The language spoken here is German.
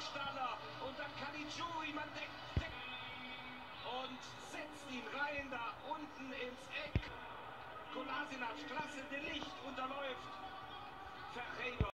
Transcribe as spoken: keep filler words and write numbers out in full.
Burgstaller und dann Caliguri, man deckt, deckt und setzt ihn rein da unten ins Eck. Kolasinac, klasse, der Licht unterläuft Ferreira.